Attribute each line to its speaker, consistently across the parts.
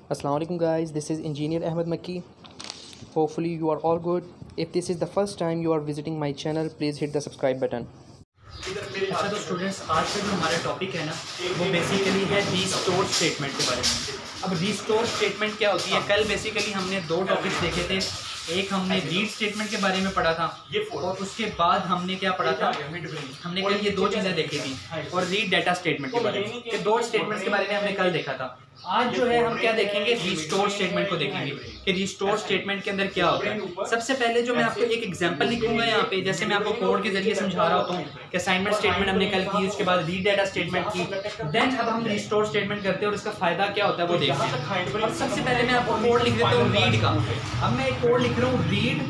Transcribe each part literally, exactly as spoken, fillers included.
Speaker 1: Assalamu alaikum guys, this is Engineer Ahmed Makki. Hopefully you are all good. If this is the first time you are visiting my channel, please hit the subscribe button.
Speaker 2: अच्छा तो students आज का जो हमारा topic है ना वो basically है रीस्टोर स्टेटमेंट के बारे में। अब रीस्टोर स्टेटमेंट क्या होती है? कल बेसिकली हमने दो टॉपिक्स देखे थे। एक हमने रीड स्टेटमेंट के बारे में पढ़ा था और उसके बाद हमने क्या पढ़ा था, हमने कल ये दो चीज़ें देखी थी और रीड डाटा स्टेटमेंट के बारे में। ये दो स्टेटमेंट्स के बारे में हमने कल देखा था। आज जो है हम क्या देखेंगे, रीस्टोर स्टेटमेंट को देखेंगे कि रीस्टोर स्टेटमेंट के अंदर क्या होता है। सबसे पहले जो मैं आपको एक एग्जांपल लिखूंगा यहाँ पे, जैसे मैं आपको कोड के जरिए समझा रहा होता हूँ कि असाइनमेंट स्टेटमेंट हमने कल की, उसके बाद रीड डाटा स्टेटमेंट की, देन अब हम रीस्टोर स्टेटमेंट करते हैं और इसका फायदा क्या होता है वो देखते हैं। अब सबसे पहले मैं आपको कोड लिख देता हूँ रीड का। अब मैं एक कोड लिख रहा हूँ रीड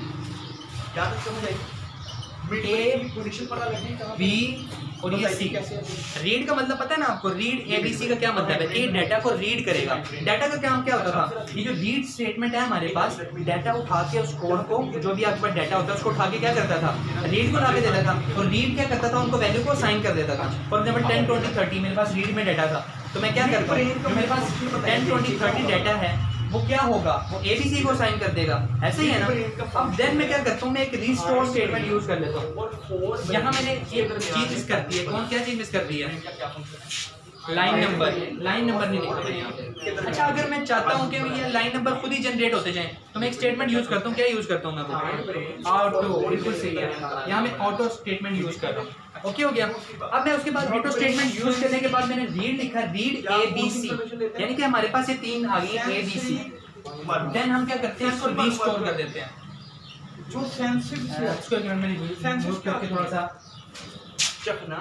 Speaker 2: ए बी और ये सी। रीड का मतलब पता है ना आपको, रीड ए बी सी का क्या मतलब है? ए डाटा को रीड करेगा। डाटा का काम क्या होता था, ये जो रीड स्टेटमेंट है हमारे पास, डाटा उठा के उस कोड को, जो भी आपके पास डाटा होता है उसको उठा के क्या करता था, रीड को ला के देता था और रीड क्या करता था, उनको वैल्यू को असाइन कर देता था। For example ten twenty thirty मेरे पास रीड में डाटा था, तो मैं क्या करता हूँ, जो मेरे पास टेन ट्वेंटी थर्टी डाटा है वो क्या होगा, वो एबीसी को साइन कर देगा। ऐसे ही है ना। अब देन मैं क्या करता हूँ, मैं एक रीस्टोर स्टेटमेंट यूज कर लेता हूँ। यहाँ मैंने एक चीज मिस कर दी है। कौन क्या चीज मिस कर दी है? Line number. लाइन नंबर नहीं लिखा मैंने यहाँ पे। अच्छा, अगर मैं चाहता हूँ कि ये लाइन नंबर खुद ही जनरेट होते जाएं तो मैं एक स्टेटमेंट यूज करता हूँ। क्या यूज करता हूँ मैं? वो ऑटो। बिल्कुल सही है, यहाँ मैं ऑटो स्टेटमेंट यूज कर रहा हूँ। ओके हो गया। अब मैं उसके बाद ऑटो स्टेटमेंट यूज करने के बाद मैंने रीड लिखा, रीड ए बी सी, यानी कि हमारे पास ये तीन आ गई ए बी सी। देन हम क्या करते हैं, इसको रीस्टोर कर देते हैं।
Speaker 3: जो सेंसिटिव है
Speaker 2: इसको एक मिनट में रिमूव करके थोड़ा सा
Speaker 3: चखना।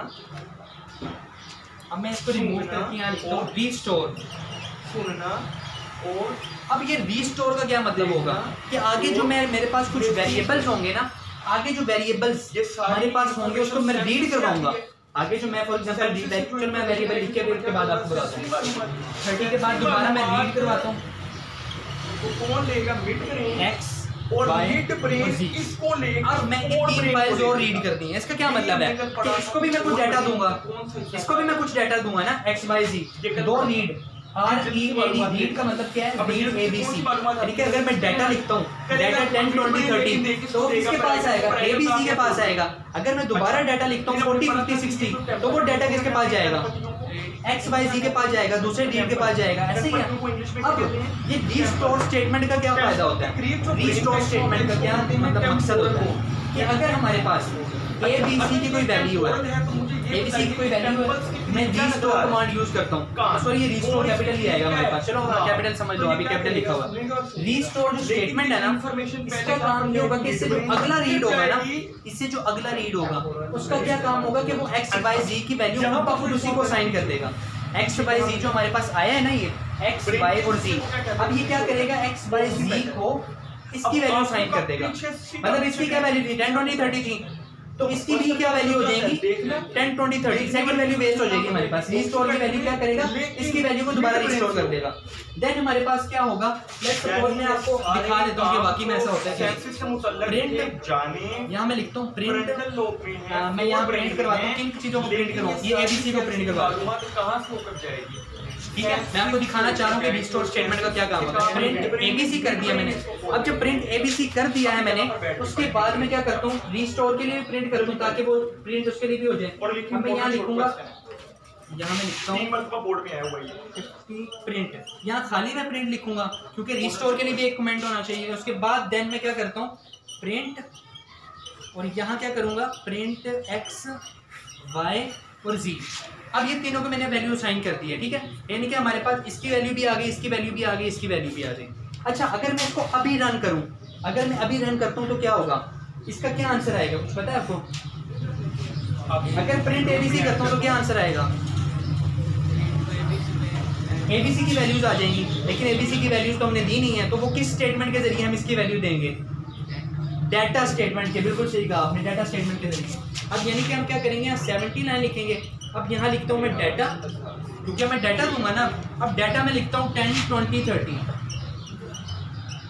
Speaker 2: अब मैं इसको रिमूव करके यहाँ लिखता हूँ रीस्टोर।
Speaker 3: सुनना। और
Speaker 2: अब ये रीस्टोर का क्या मतलब होगा कि आगे जो मैं मेरे पास कुछ वेरिएबल्स होंगे ना, आगे जो वेरिएबल्स हमारे पास होंगे उसको मैं रीड करवाऊंगा। आगे जो मैं फॉर एग्जांपल रीड मैं वेरिएबल लिख के उसके बाद आपको बताता हूँ। थर्टी के बाद दोबारा मैं रीड करवाता हूँ।
Speaker 3: तो कौन लेगा मिड रेंज
Speaker 2: एक्स
Speaker 3: और मिड रेंज इसको लेगा।
Speaker 2: अब मैं तीन फाइल्स और रीड कर दी है। इसका क्या मतलब है कि इसको भी मैं कुछ डाटा दूंगा, इसको भी मैं कुछ डाटा दूंगा ना, एक्स वाई जी। दो read R E A D. Read का मतलब क्या है? Read A B C. ठीक है, अगर मैं डाटा लिखता हूँ, डाटा टेन ट्वेंटी थर्टी, तो किसके पास आएगा? ए बी सी के पास आएगा। अगर मैं दोबारा डाटा लिखता हूँ फोर्टी फिफ्टी सिक्सटी, तो वो डाटा किसके पास जाएगा? एक्स वाई जी के पास जाएगा, दूसरे रीड के पास जाएगा। ऐसे ही है। अब ये रीस्टोर स्टेटमेंट का क्या फायदा होता है? रीस्टोर स्टेटमेंट का क्या मतलब मकसद होता है कि अगर हमारे पास ए बी सी की कोई वैल्यू है, ए बी सी की कोई वैल्यू है, मैं रीस्टोर कमांड यूज करता हूँ। सॉरी, ये रीस्टोर कैपिटल ही आएगा हमारे पास। चलो कैपिटल समझ लो, अभी कैपिटल लिखा हुआ है। रीस्टोर जो स्टेटमेंट है ना, इसका काम ये होगा कि इससे जो अगला रीड होगा ना, इससे जो अगला रीड होगा उसका क्या काम होगा कि वो एक्स वाई जी की वैल्यू वापस उसी को साइन कर देगा। एक्स वाई जी जो हमारे पास आया है ना, ये एक्स वाई और जी, अब ये क्या करेगा, एक्स वाई जी को इसकी वैल्यू साइन कर देगा। मतलब इसकी क्या वैल्यू थी? टेन ट्वेंटी थर्टी थी, तो इसकी भी क्या वैल्यू हो जाएगी? Ten twenty thirty. Second value waste हो जाएगी हमारे पास। रीस्टोर की वैल्यू क्या करेगा? इसकी वैल्यू को दोबारा रीस्टोर कर देगा। देन हमारे पास क्या होगा, लेट्स सपोज मैं आपको दिखा देता हूँ कि वाकई में ऐसा होता है। प्रिंट जाने, यहाँ मैं लिखता हूँ प्रिंट, मैं यहाँ प्रिंट करवाता हूँ। किन चीजों को प्रिंट करूँ? ये एबीसी को प्रिंट करवाता हूँ।
Speaker 3: कहाँ से होकर जाएगी?
Speaker 2: ठीक है, मैं आपको दिखाना चाह रहा हूँ कि रीस्टोर स्टेटमेंट का क्या काम होता है। प्रिंट एबीसी कर दिया मैंने। अब जब प्रिंट एबीसी कर दिया है मैंने, उसके बाद मैं क्या करता हूँ, रीस्टोर के लिए प्रिंट कर दूँ ताकि वो प्रिंट उसके लिए भी हो जाए। अब मैं यहाँ लिखूंगा, यहाँ मैं लिखता हूँ
Speaker 3: बोर्ड में आया हुआ है
Speaker 2: प्रिंट। यहाँ खाली मैं प्रिंट लिखूंगा क्योंकि रीस्टोर के लिए भी एक कमेंट होना चाहिए। उसके बाद देन मैं क्या करता हूँ, प्रिंट, और यहाँ क्या करूँगा, प्रिंट एक्स वाई और जी। अब ये तीनों को मैंने वैल्यू साइन कर दी है। ठीक है, यानी कि हमारे पास इसकी वैल्यू भी आ गई, इसकी वैल्यू भी आ गई, इसकी वैल्यू भी आ गई। अच्छा, अगर मैं इसको अभी रन करूं, अगर मैं अभी रन करता हूं तो क्या होगा? इसका क्या आंसर आएगा, कुछ पता है आपको? अगर प्रिंट एबीसी करता हूं तो क्या आंसर आएगा? एबीसी की वैल्यूज आ जाएंगी, लेकिन एबीसी की वैल्यूज तो हमने दी नहीं है, तो वो किस स्टेटमेंट के जरिए हम इसकी वैल्यू देंगे? डाटा स्टेटमेंट के। बिल्कुल सही कहा आपने, डाटा स्टेटमेंट के जरिए। अब यानी कि हम क्या करेंगे, यहाँ सेवेंटी लाइन लिखेंगे। अब यहाँ लिखता हूँ मैं डाटा, क्योंकि मैं डाटा दूंगा ना। अब डाटा में लिखता हूँ टेन ट्वेंटी थर्टी।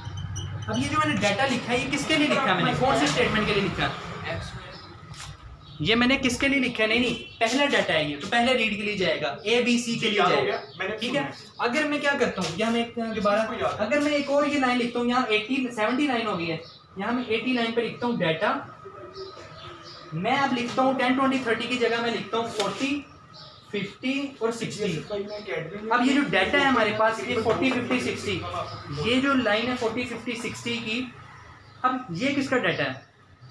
Speaker 2: अब ये जो मैंने डाटा लिखा है, ये किसके लिए लिखा है मैंने? कौन से स्टेटमेंट के लिए लिखा है? ये मैंने किसके लिए लिखा है? नहीं नहीं पहला डाटा है ये, तो पहले रीड के लिए जाएगा, ए बी सी के लिए जाएगा, ठीक है। अगर मैं क्या करता हूँ, यहाँ मैं एक दोबारा अगर मैं एक और ये लाइन लिखता हूँ, यहाँ एटी सेवेंटी लाइन हो गई है, यहाँ मैं एटी लाइन पे लिखता हूँ डाटा, मैं अब लिखता हूँ टेन ट्वेंटी थर्टी की जगह मैं लिखता हूँ फोर्टी फिफ्टी और सिक्सटी। अब ये जो डाटा है हमारे पास ये फोर्टी फिफ्टी सिक्सटी, ये जो लाइन है फोर्टी फिफ्टी सिक्सटी की, अब ये किसका डाटा है?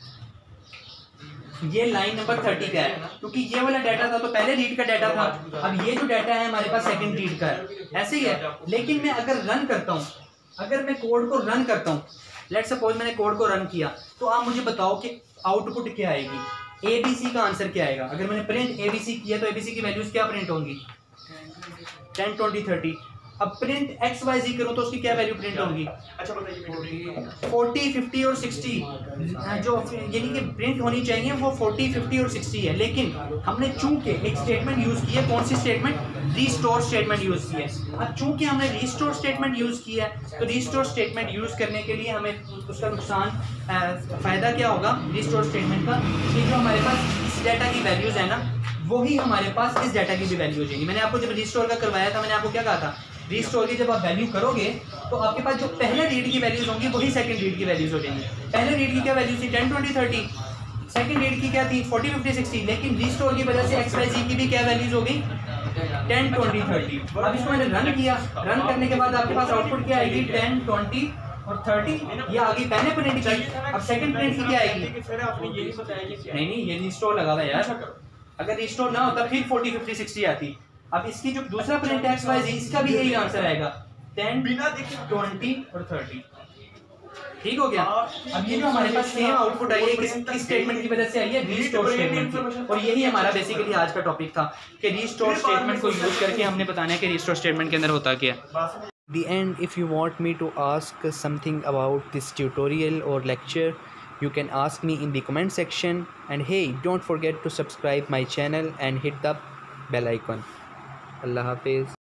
Speaker 2: ये लाइन नंबर थर्टी का है, क्योंकि ये वाला डाटा था तो पहले रीड का डाटा था, अब ये जो डाटा है हमारे पास सेकंड रीड का है, ऐसे ही है। लेकिन मैं अगर रन करता हूँ, अगर मैं कोड को रन करता हूँ, लेट सपोज मैंने कोड को रन किया, तो आप मुझे बताओ कि आउटपुट क्या आएगी, ए बी सी का आंसर क्या आएगा। अगर मैंने प्रिंट ए बी सी किया तो ए बी सी की वैल्यूज क्या प्रिंट होंगी? Ten twenty thirty. अब प्रिंट एक्स वाई जी करूँ तो उसकी क्या वैल्यू प्रिंट होगी?
Speaker 3: अच्छा बताइए,
Speaker 2: फोर्टी फिफ्टी और सिक्सटी, जो यानी कि प्रिंट होनी चाहिए वो फोर्टी फिफ्टी और सिक्सटी है। लेकिन हमने चूंकि एक स्टेटमेंट यूज़ की है, कौन सी स्टेटमेंट? रीस्टोर स्टेटमेंट यूज़ की है। अब चूंकि हमने रीस्टोर स्टेटमेंट यूज़ किया है, तो रीस्टोर स्टेटमेंट यूज़ करने के लिए हमें उसका नुकसान, फ़ायदा क्या होगा रीस्टोर स्टेटमेंट का, कि जो हमारे पास इस डाटा की वैल्यूज़ है ना, वही हमारे पास इस डाटा की भी वैल्यू हो जाएगी। मैंने आपको जब रीस्टोर का करवाया था, मैंने आपको क्या कहा था? रीस्टोर की जब आप वैल्यू करोगे तो आपके पास जो पहले रीड की वैल्यूज होंगी वही सेकंड रीड की वैल्यूज हो जाएंगी। पहले रीड की क्या वैल्यू थी? Ten twenty thirty. Second read की क्या थी? Forty fifty sixty. लेकिन रीस्टोर की वजह से एक्स वाई जी की भी क्या वैल्यूज हो गई? Ten twenty thirty. अब इसको मैंने रन किया, रन करने के बाद आपके पास आउटपुट क्या आएगी? टेन ट्वेंटी और थर्टी। ये आगे पहले प्रिंट की, अब सेकंड प्रिंट की क्या आएगी?
Speaker 3: सर आपने ये नहीं बताया कि
Speaker 2: नहीं नहीं ये रीस्टोर लगा हुआ है यार, अगर रीस्टोर ना होता फिर फोर्टी फिफ्टी सिक्सटी आती। अब इसकी जो दूसरा प्रिंट एक्स वाई जी, इसका भी यही आंसर आएगा, टेन
Speaker 3: बिना देखे
Speaker 2: ट्वेंटी और थर्टी। ठीक हो गया। अब ये जो हमारे पास सेम आउटपुट आई है किस किस स्टेटमेंट की वजह से आई है? Restore statement. और यही हमारा बेसिकली आज का टॉपिक था कि रीस्टोर स्टेटमेंट को यूज करके हमने बताना है कि रीस्टोर स्टेटमेंट के अंदर होता क्या है।
Speaker 1: The end, if you want me to ask something about this tutorial or lecture, you can ask me in the comment section, and hey, don't forget to subscribe my channel and hit the bell icon. Allah Hafiz.